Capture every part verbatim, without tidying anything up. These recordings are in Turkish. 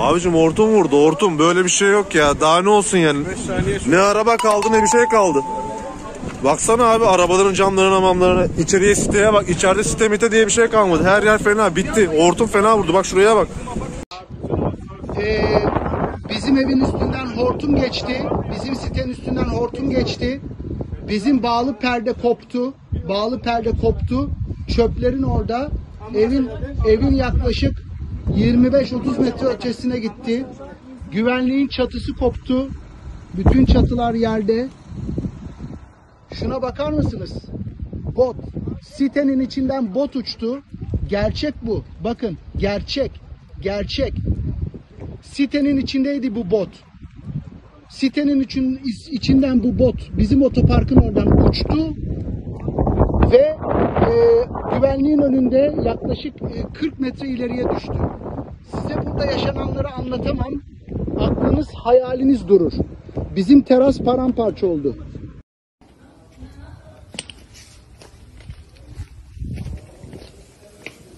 Abicim hortum vurdu, hortum. Böyle bir şey yok ya. Daha ne olsun yani. Ne araba kaldı ne bir şey kaldı. Baksana abi arabaların camlarına mamlarına. İçeriye siteye bak. İçeride site mite diye bir şey kalmadı. Her yer fena. Bitti. Hortum fena vurdu. Bak şuraya bak. Ee, bizim evin üstünden hortum geçti. Bizim sitenin üstünden hortum geçti. Bizim bağlı perde koptu. Bağlı perde koptu. Çöplerin orada. Evin evin yaklaşık yirmi beş otuz metre ötesine gitti. Güvenliğin çatısı koptu. Bütün çatılar yerde. Şuna bakar mısınız? Bot. Sitenin içinden bot uçtu. Gerçek bu. Bakın gerçek. Gerçek. Sitenin içindeydi bu bot. Sitenin için, içinden bu bot bizim otoparkın oradan uçtu. Ve e, güvenliğin önünde yaklaşık e, kırk metre ileriye düştü. Size burada yaşananları anlatamam. Aklınız, hayaliniz durur. Bizim teras paramparça oldu.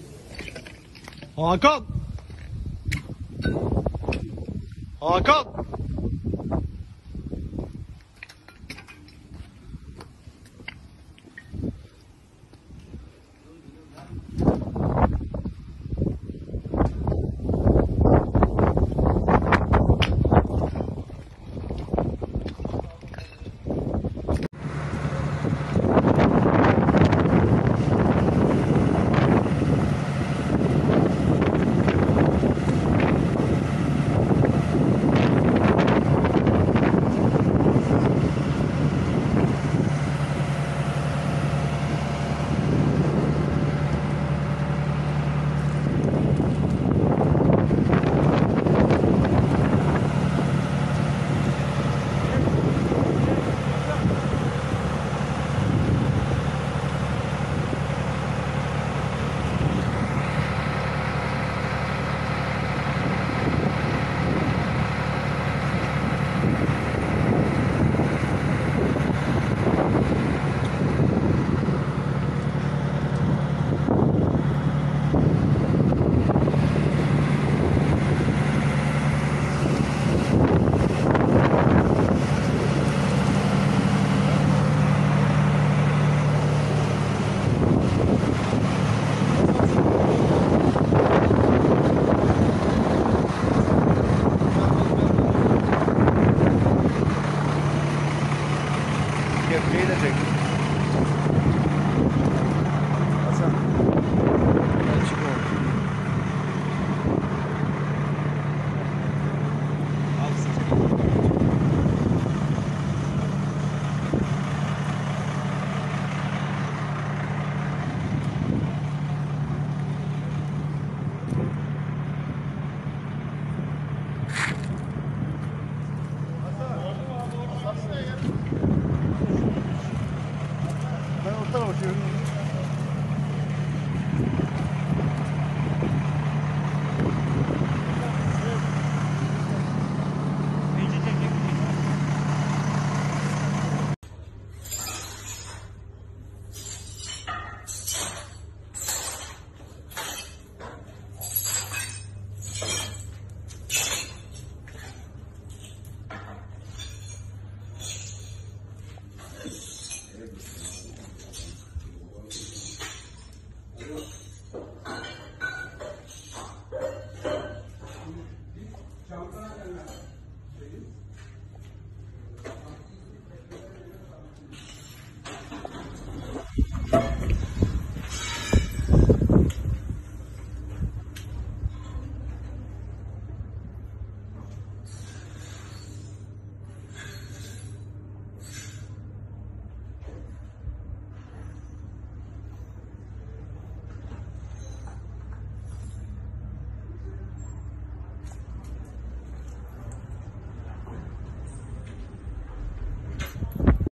Hakan! Hakan!